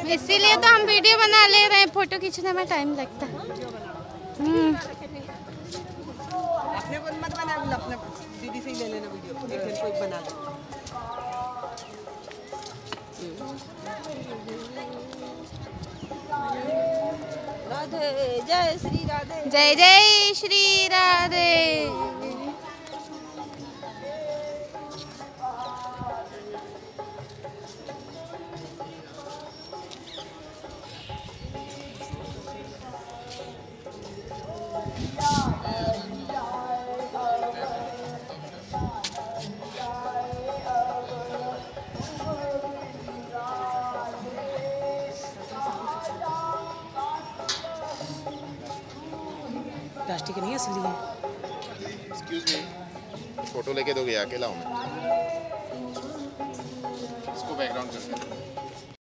इसीलिए तो हम वीडियो बना ले रहे हैं, फोटो खींचने में टाइम लगता है। अपने को मत बना, अपने दीदी से ही ले लेना वीडियो, एक दिन कोई बना लो। राधे जय श्री राधे, जय जय श्री राधे। प्लास्टिक नहीं है इसलिए। एक्सक्यूज मी, फोटो लेके दोगे? अकेला हूँ मैं। इसको बैकग्राउंड करते हैं।